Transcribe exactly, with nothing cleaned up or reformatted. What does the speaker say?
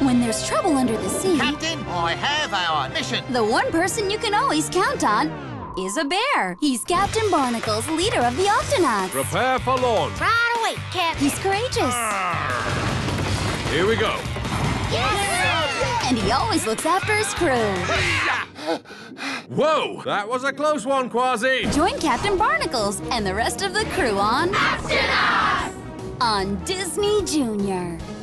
When there's trouble under the sea... Captain, I have our mission. The one person you can always count on is a bear. He's Captain Barnacles, leader of the Octonauts. Prepare for launch. Right away, Capt. He's courageous. Here we go. Yes! And he always looks after his crew. Whoa, that was a close one, Quasi. Join Captain Barnacles and the rest of the crew on... Octonauts! on Disney Junior